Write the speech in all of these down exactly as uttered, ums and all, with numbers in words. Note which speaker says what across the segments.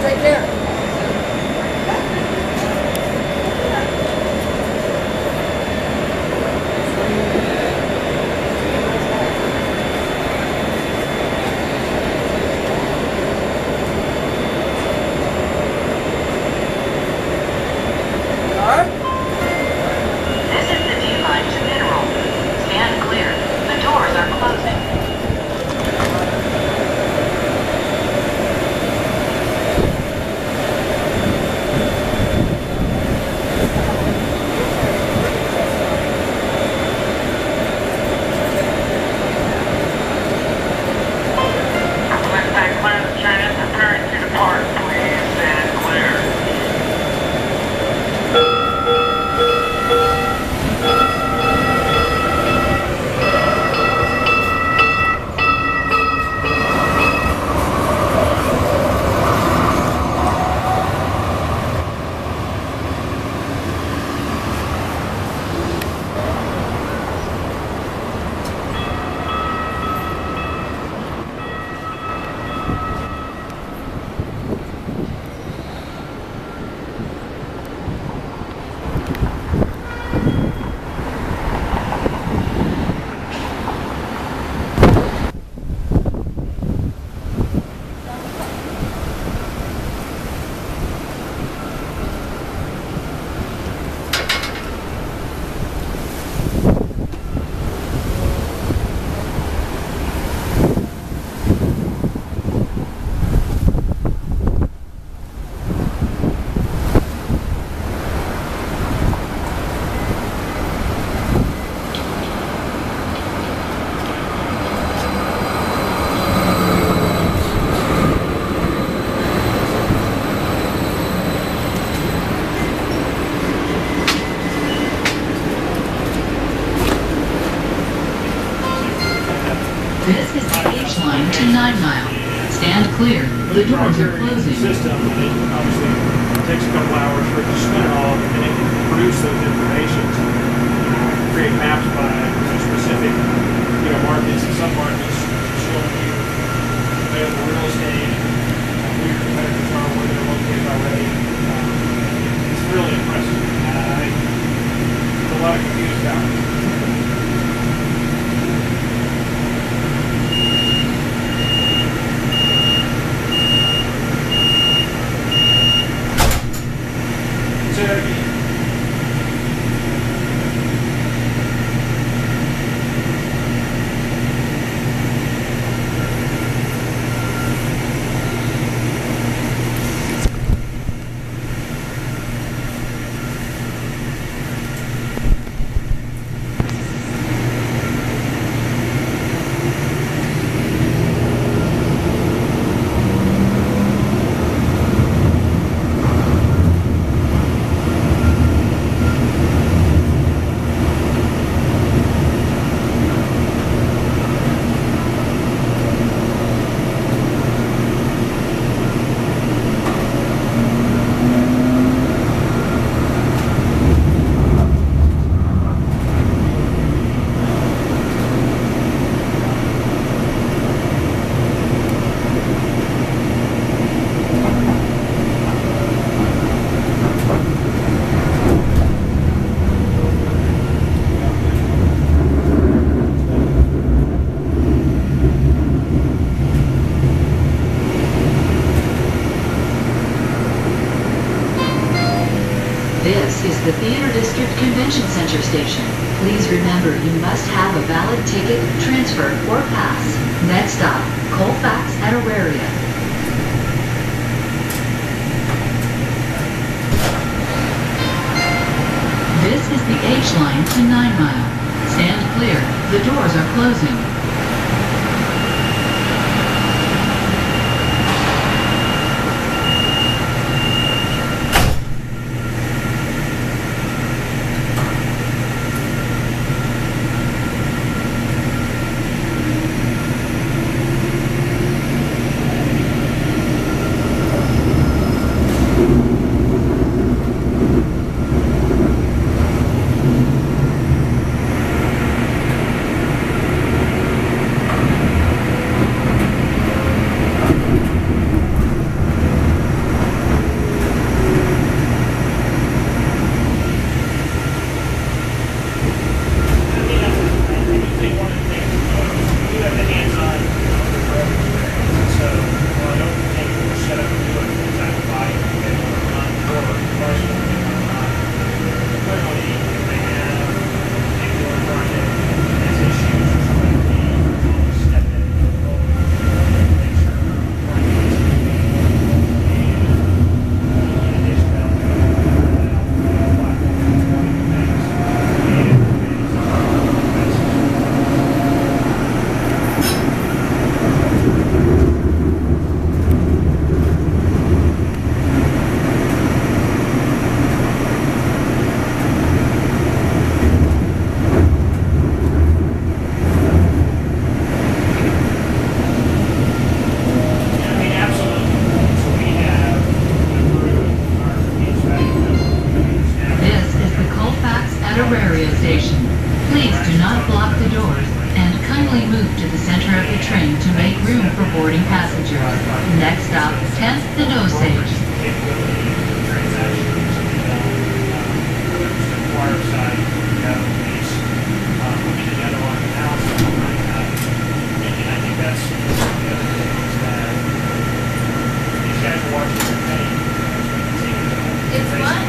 Speaker 1: right there.
Speaker 2: Clear. The doors are closing.
Speaker 3: System, and it obviously takes a couple hours for it to spin it all, and it can produce those informations, create maps by specific, you know, markets and sub-markets, showing you available real estate, who your competitors are, where they're located already. Um, it's really impressive. Uh, there's a lot of confused about it.
Speaker 2: The Theater District Convention Center station. Please remember you must have a valid ticket, transfer, or pass. Next stop, Colfax at Auraria. This is the H line to nine mile. Stand clear. The doors are closing. train to make room for boarding passengers. Next stop, tenth and Osage.
Speaker 1: It's what?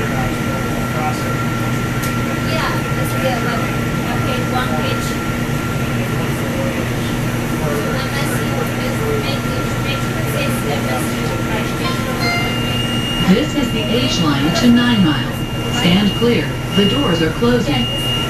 Speaker 1: Yeah, let's get like a page, one page. Let me see what this make makes sense.
Speaker 2: This is the H line to nine mile. Stand clear. The doors are closing.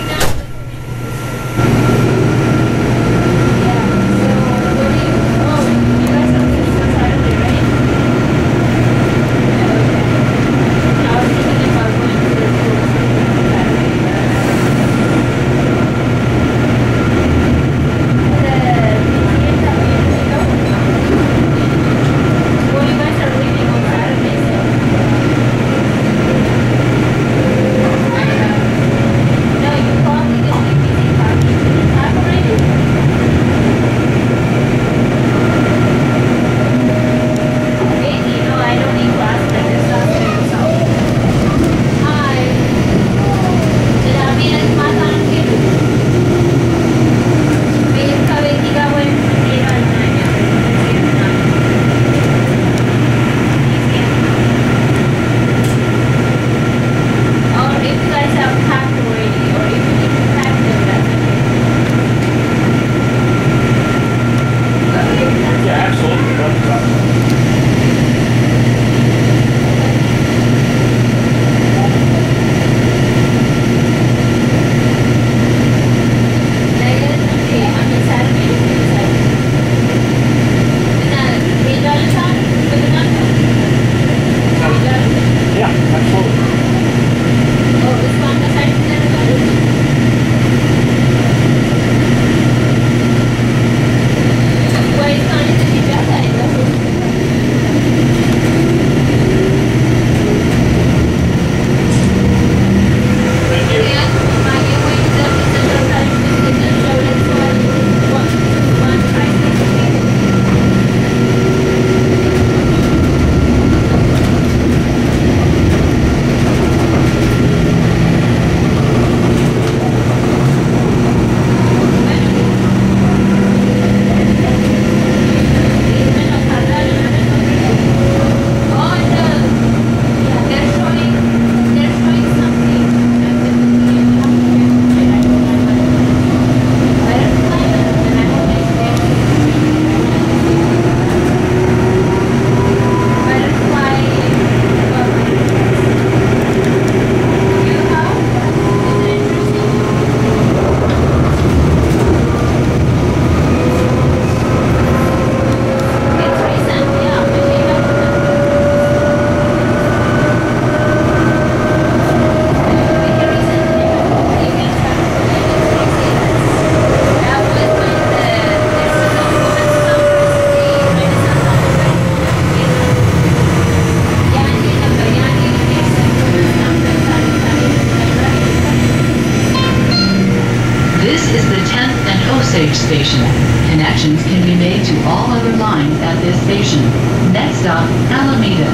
Speaker 2: Osage Station. Connections can be made to all other lines at this station. Next stop, Alameda.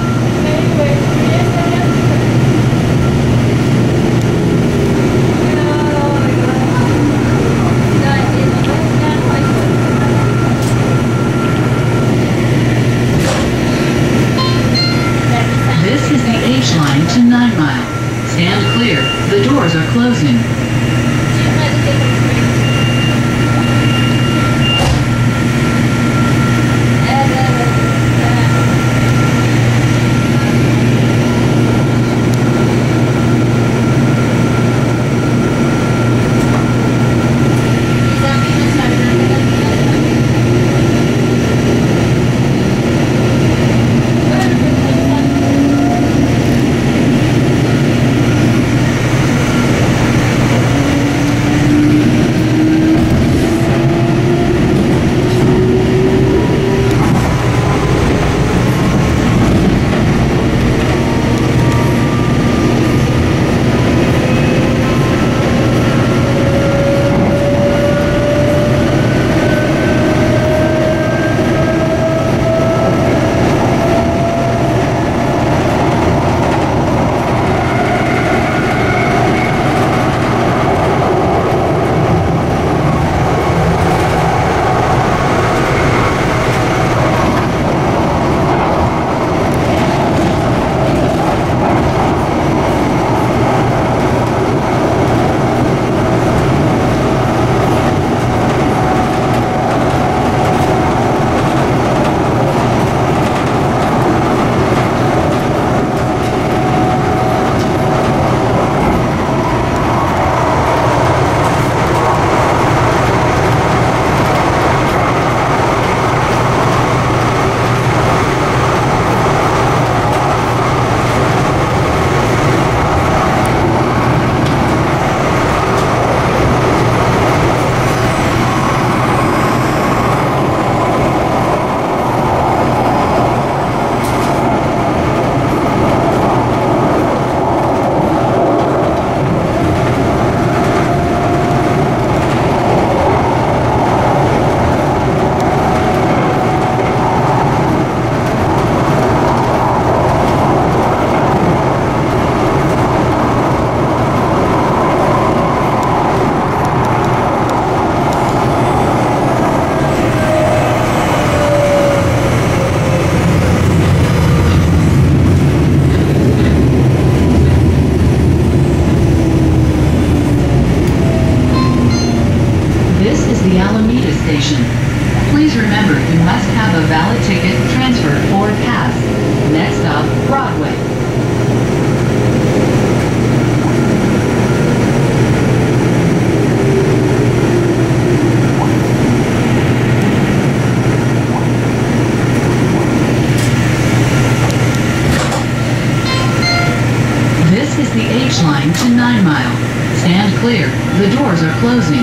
Speaker 2: This is the H line to nine mile. Stand clear. The doors are closing. line to nine mile. Stand clear. The doors are closing.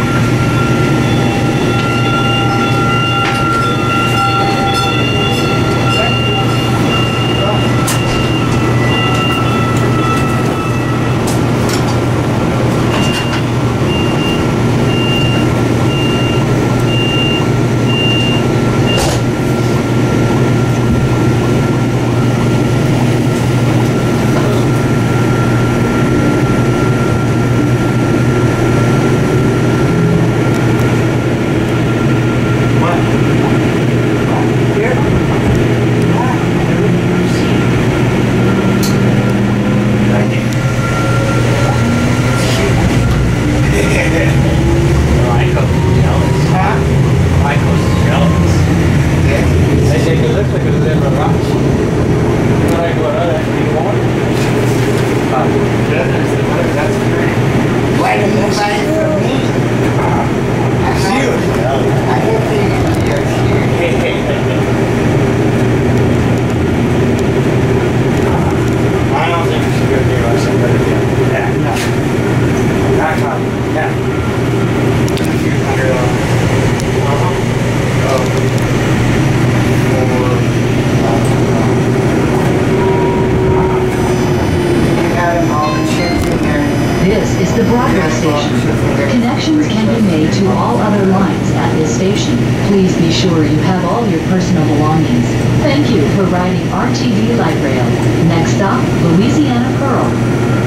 Speaker 2: Broadway station. Connections can be made to all other lines at this station. Please be sure you have all your personal belongings. Thank you for riding R T D Light Rail. Next stop, Louisiana Pearl.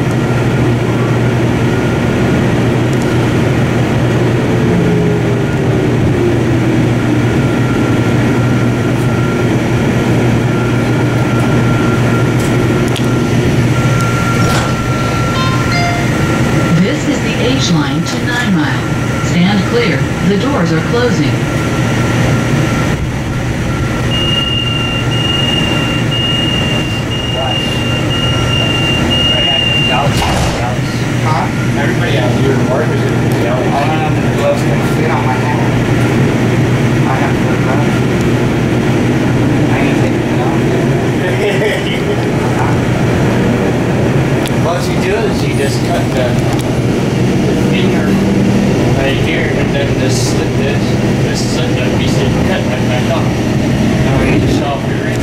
Speaker 2: Line to nine mile. Stand clear. The doors are closing.
Speaker 4: Huh? Everybody out here in work is in the yellow. I don't have the gloves to fit on my hand. I have to put gloves. I ain't taking it off. What you do is you just cut the finger right here, and then this slit this, this slit that piece that you cut right back off. Now we need to saw your ring.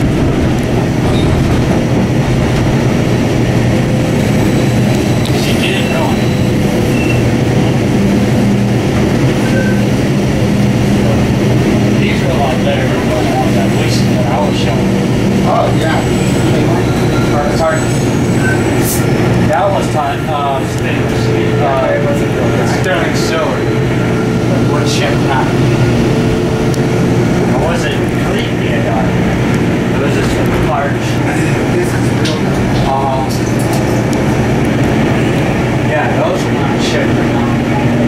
Speaker 4: She did it wrong. These are a lot better than the ones that we that I was showing. Oh yeah. It's hard. That was time, uh, stainless steel. Uh, it wasn't real. It's sterling silver. Wood chip, not. It wasn't clean yet. It was just large. This is real. Um, yeah, those are not chipped or not.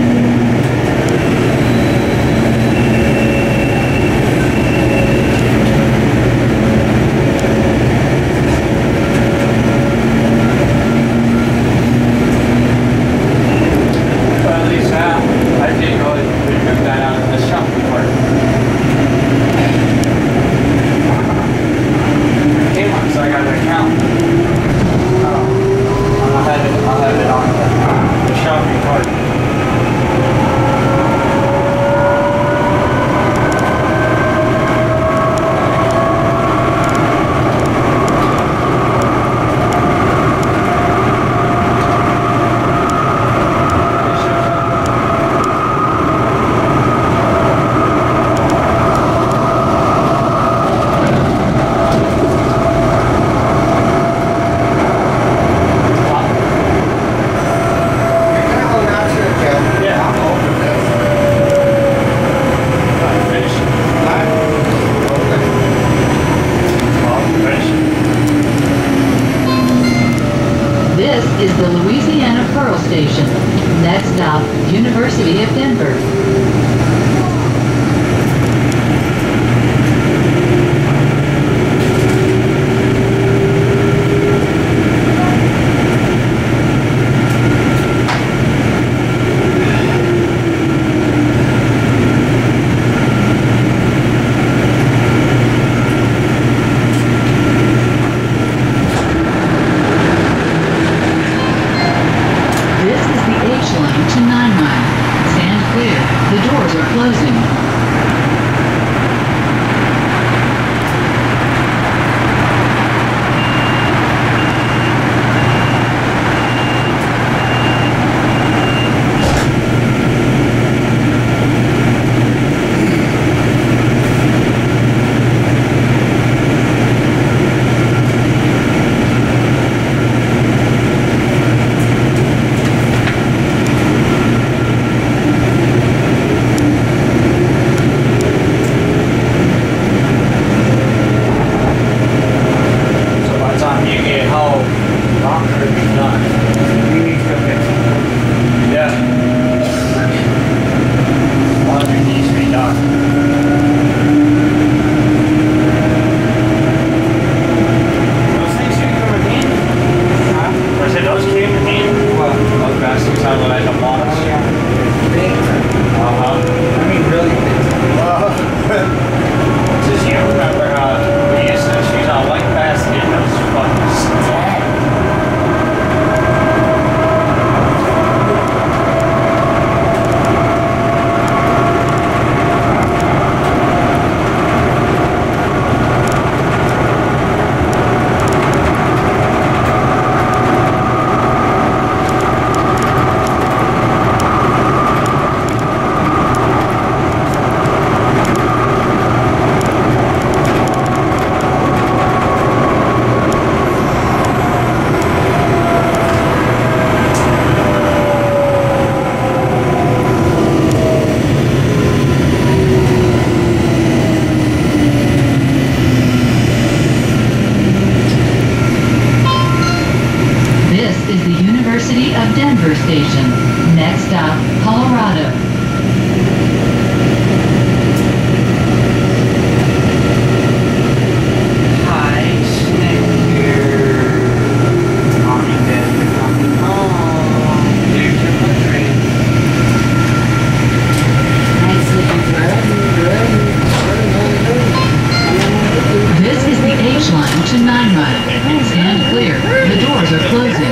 Speaker 4: Is the Louisiana Pearl Station. Next stop, University of Denver. you get home, doctor is done.
Speaker 5: You need to go fix it.
Speaker 4: Yeah. Laundry needs to be done.
Speaker 3: Those things can come in handy.
Speaker 4: Huh? I said those came in handy.
Speaker 5: Well,
Speaker 4: Those guys sound like a box.
Speaker 5: oh yeah. Big time.
Speaker 4: Uh-huh.
Speaker 5: I mean, really big time.
Speaker 4: Just you remember how we used to shoot on white basket and those fucking stack.
Speaker 2: Station. Next stop, Colorado.
Speaker 5: Hi, Snake here. Mommy, Dad, coming home. Here's your train. Nice looking
Speaker 2: This is the H line to Nine Mile. Stand clear. The doors are closing.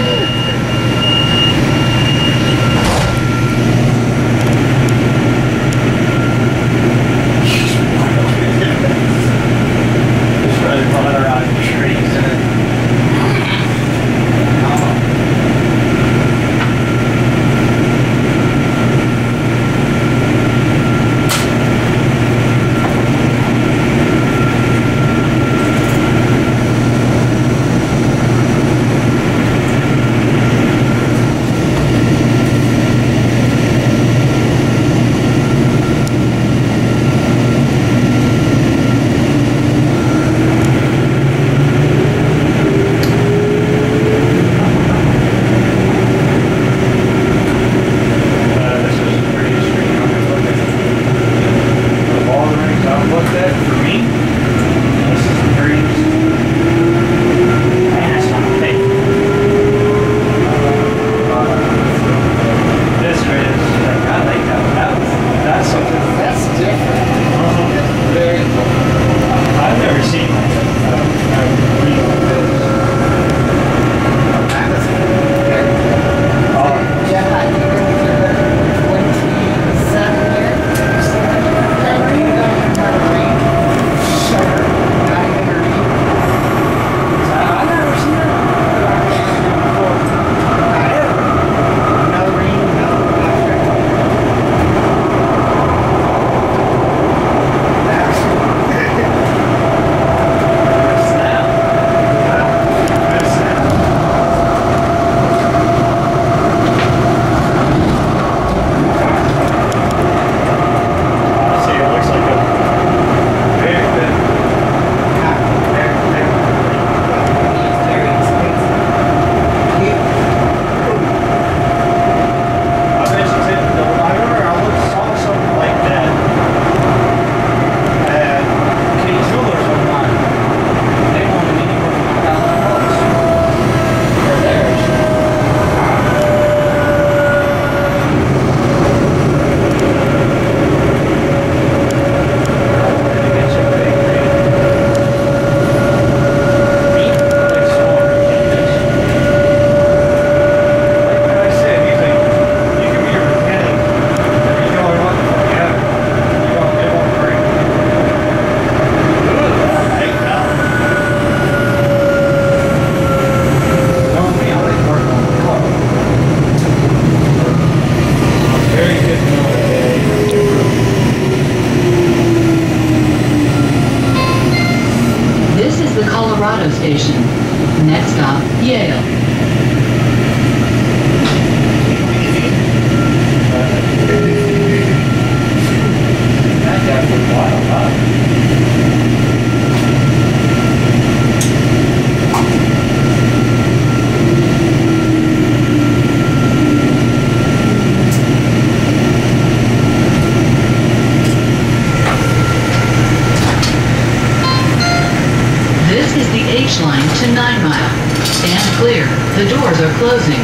Speaker 2: Station. Next stop, Yale.
Speaker 4: Wow.
Speaker 2: Stand clear. The doors are closing.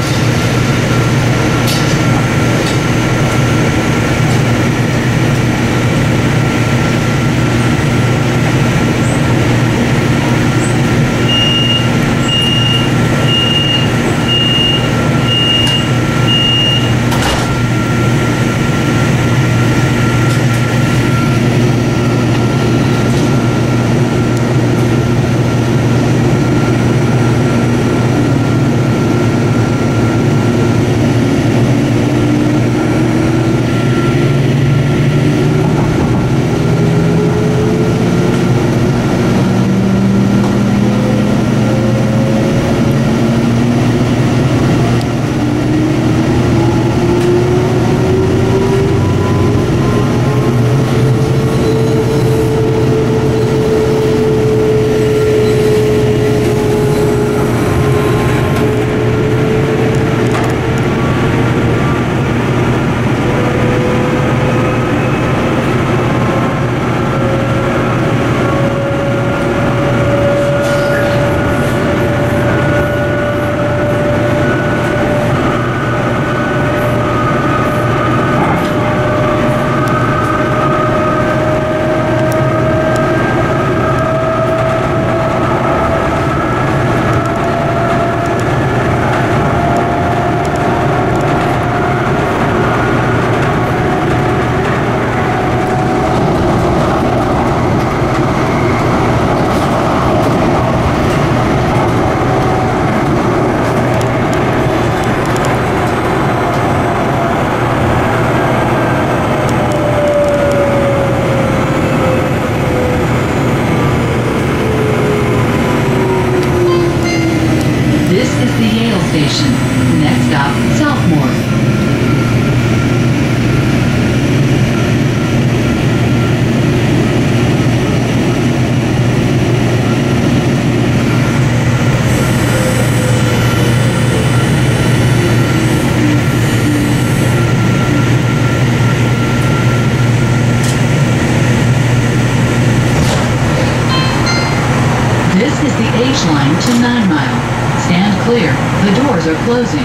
Speaker 2: Next stop, Southmoor. This is the H line to Nine Mile. Stand clear. The doors are closing.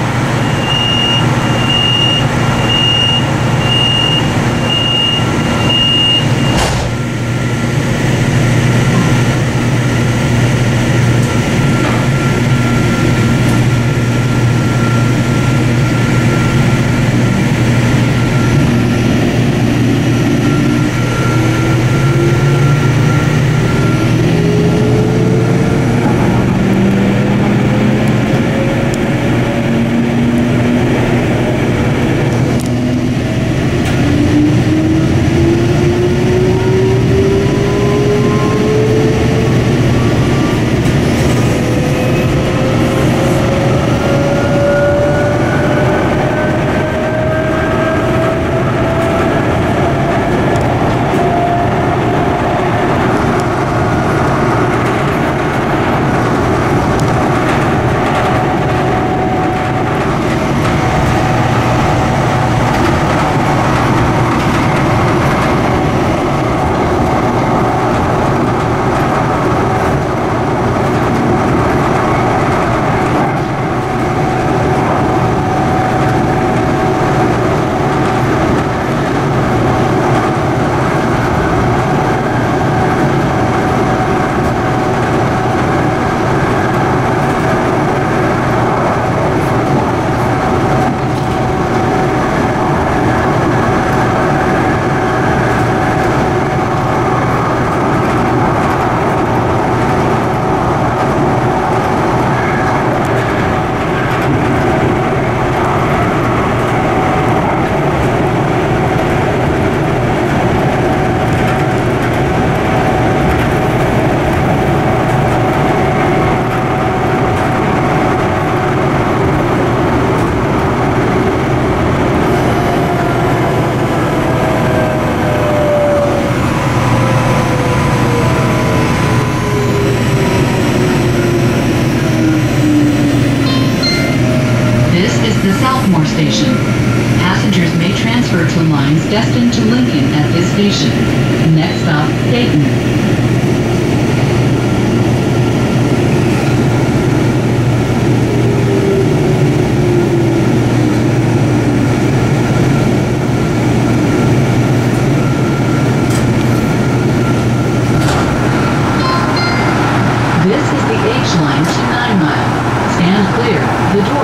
Speaker 2: Station. Passengers may transfer to lines destined to Lincoln at this station. Next stop, Dayton.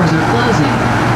Speaker 2: doors are closing.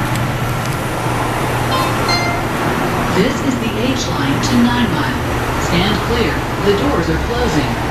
Speaker 2: This is the H line to Nine Mile. Stand clear. The doors are closing.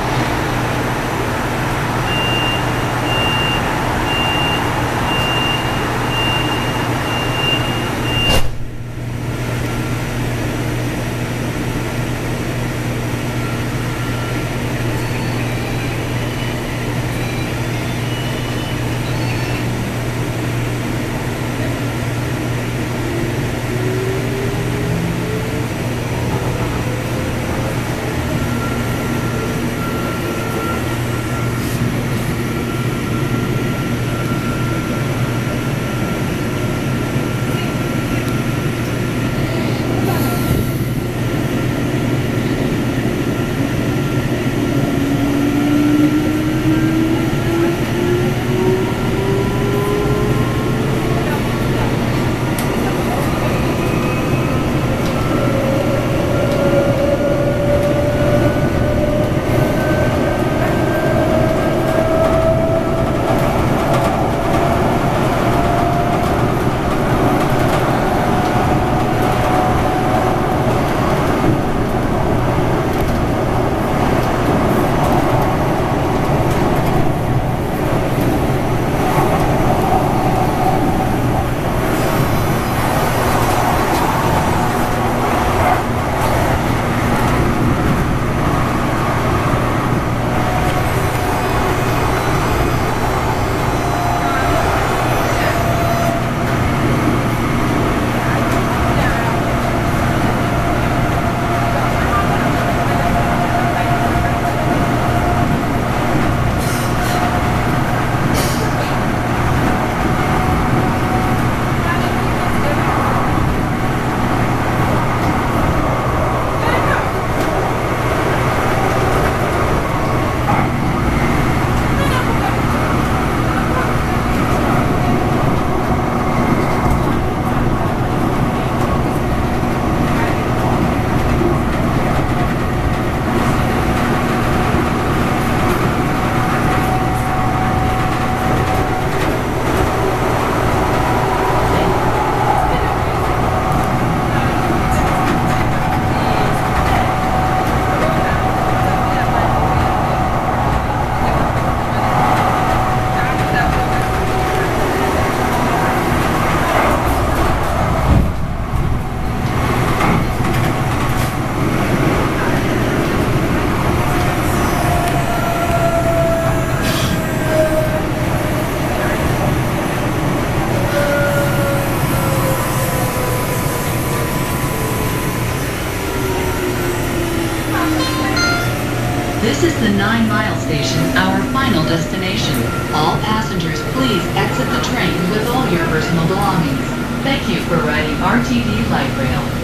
Speaker 2: This is the Nine Mile Station, our final destination. All passengers, please exit the train with all your personal belongings. Thank you for riding R T D Light Rail.